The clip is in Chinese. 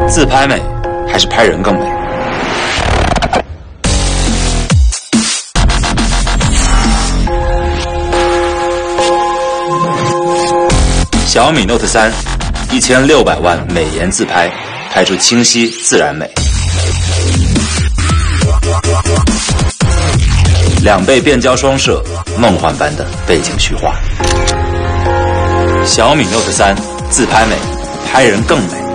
自拍美还是拍人更美？小米 Note 3，1600万美颜自拍，拍出清晰自然美。2倍变焦双摄，梦幻般的背景虚化。小米 Note 3，自拍美，拍人更美。